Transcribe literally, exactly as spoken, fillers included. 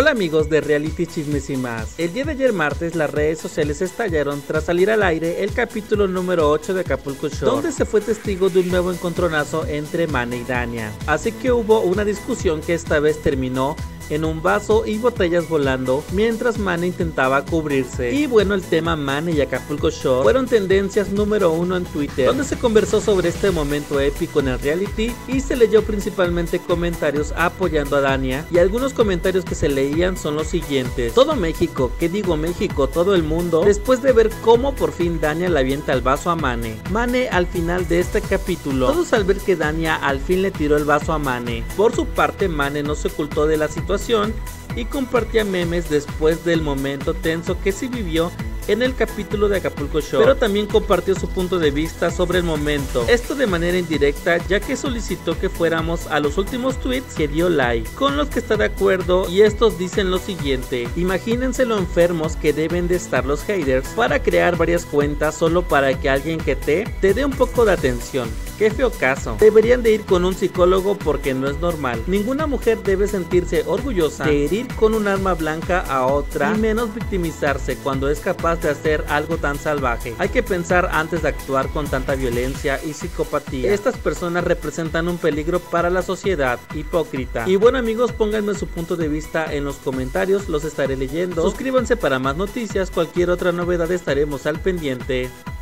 Hola amigos de Reality Chismes y más. El día de ayer martes las redes sociales estallaron tras salir al aire el capítulo número ocho de Acapulco Shore, donde se fue testigo de un nuevo encontronazo entre Mane y Dania. Así que hubo una discusión que esta vez terminó en un vaso y botellas volando mientras Mane intentaba cubrirse. Y bueno, el tema Mane y Acapulco Shore fueron tendencias número uno en Twitter, donde se conversó sobre este momento épico en el reality y se leyó principalmente comentarios apoyando a Dania, y algunos comentarios que se leían son los siguientes: todo México, ¿qué digo México? Todo el mundo, después de ver cómo por fin Dania le avienta el vaso a Mane. Mane al final de este capítulo, todos al ver que Dania al fin le tiró el vaso a Mane. Por su parte, Mane no se ocultó de la situación y compartía memes después del momento tenso que se vivió en el capítulo de Acapulco Shore, pero también compartió su punto de vista sobre el momento, esto de manera indirecta, ya que solicitó que fuéramos a los últimos tweets que dio like, con los que está de acuerdo, y estos dicen lo siguiente: imagínense lo enfermos que deben de estar los haters para crear varias cuentas solo para que alguien que te, te dé un poco de atención. Qué feo caso. Deberían de ir con un psicólogo porque no es normal. Ninguna mujer debe sentirse orgullosa de herir con un arma blanca a otra, y menos victimizarse cuando es capaz de hacer algo tan salvaje. Hay que pensar antes de actuar con tanta violencia y psicopatía. Estas personas representan un peligro para la sociedad. Hipócrita. Y bueno amigos, pónganme su punto de vista en los comentarios, los estaré leyendo. Suscríbanse para más noticias, cualquier otra novedad estaremos al pendiente.